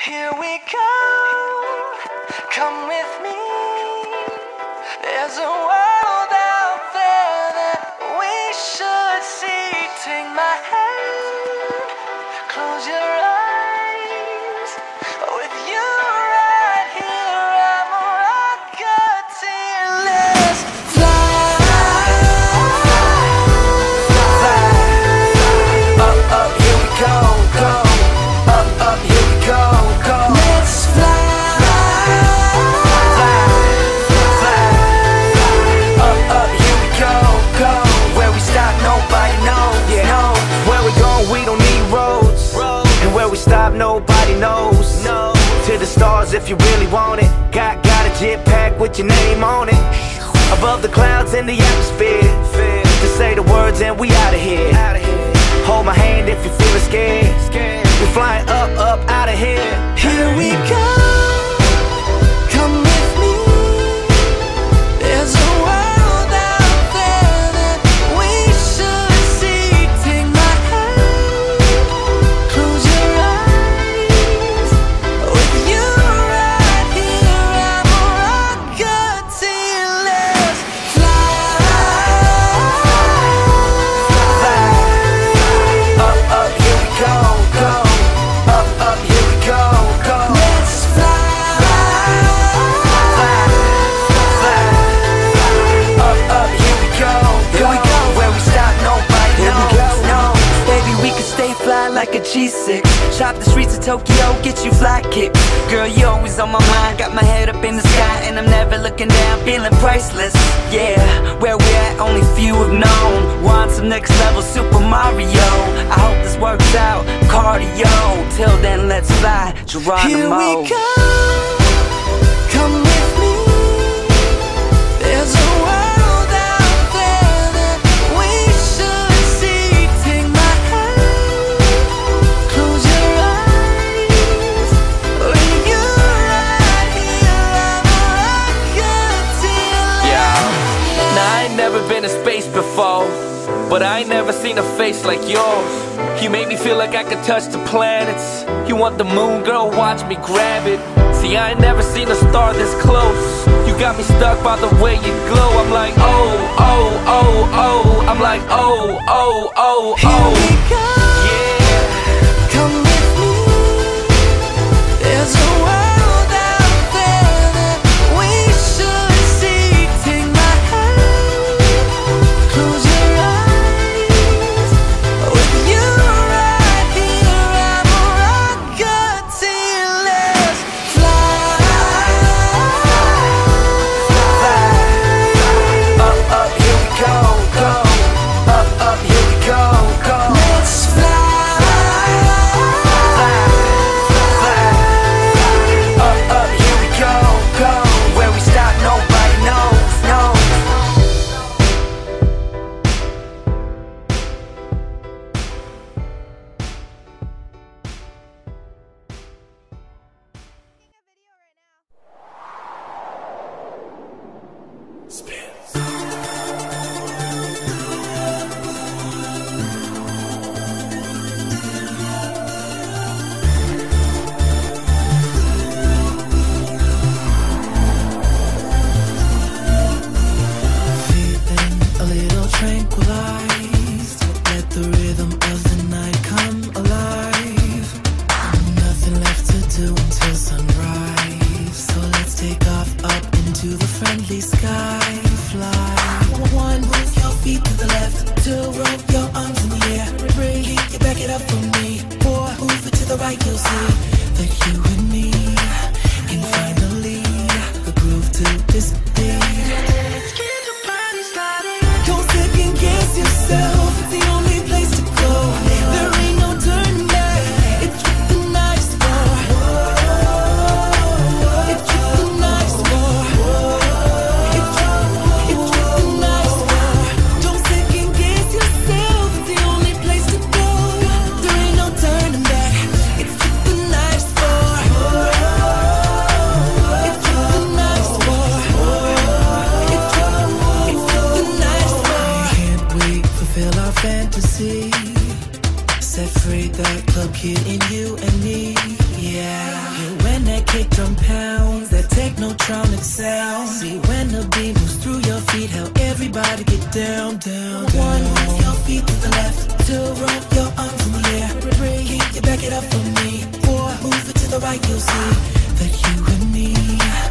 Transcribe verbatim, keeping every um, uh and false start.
Here we go, come with me. There's a world out there that we should see. Take my hand, close your eyes. With you right here, I'm a rocketeer. Let's fly, fly. Up, up, here we go, go. Up, up, here we go, go. Let's fly, fly, fly. Up, up, here we go, go. Where we stop, nobody knows, yeah. No. Where we going, we don't need roads. Road. And where we stop, nobody knows. No. To the stars if you really want it. Got, got a jetpack with your name on it. Above the clouds in the atmosphere. Feel. To say the words and we outta here. Outta here. Hold my hand if you're feeling scared. Scared. We're flying up, up, out of here. Here we go, come with me. There's a world out there that we should see. Take my hand, close your eyes. With you right here, I'm a rocketeer. Let's fly, Fly. Up, up, here we go, go. Up, up, here we go, go. let's fly, Fly, fly. Up, up, here we go, Here we go. Where we stop, nobody Here we knows. go. No. Baby, we could stay fly like a G six. Shop the streets of Tokyo, get you fly kicks. Girl, you always on my mind. Got my head up in the sky and I'm never looking down, feeling priceless. Yeah, where we at, only few have known. We're on some next level Super Mario. I hope this works out, cardio. Till then, let's fly, Geronimo. Here we go, come with me. There's a world out there that we should see. Take my hand, close your eyes. With you right here, I'm a rocketeer. Yeah. Now I ain't never been to space before, but I ain't never seen a face like yours. You make me feel like I could touch the planets. You want the moon, girl, watch me grab it. See, I ain't never seen a star this close. You got me stuck by the way you glow. I'm like, oh, oh, oh, oh. I'm like, oh, oh, oh, Here oh. we go, Yeah. come with me. There's a world out there that we should see. Take my hand, close your eyes. With you right here, I'm a rocketeer. Let's fly, Up, up, here we go, go. Up, up, here we go, go. let's fly, Up, up, here we go, go. Where we stop, nobody knows, no. Feeling a little tranquilized. Let the rhythm of the night come alive. Nothing left to do until sunrise. So let's take off up into the friendly sky. Fly. One, move your feet to the left. Two, roll your arms in the air. Three, you back it up for me. Four, move it to the right. You'll see that you and me can finally the groove to this beat. Don't second guess yourself, it's the only place to go. There ain't no turning back, it's what the night's for. It's what the night's for. It's what, it's what the night's for. Don't second guess yourself, it's the only place to go. There ain't no turning back, it's what the night's for. sound. See when the beat moves through your feet, how everybody get down, down, down. One, move your feet to the left. Two, roll your arms in the air. Three, you back it up for me. Four, move it to the right, you'll see that you and me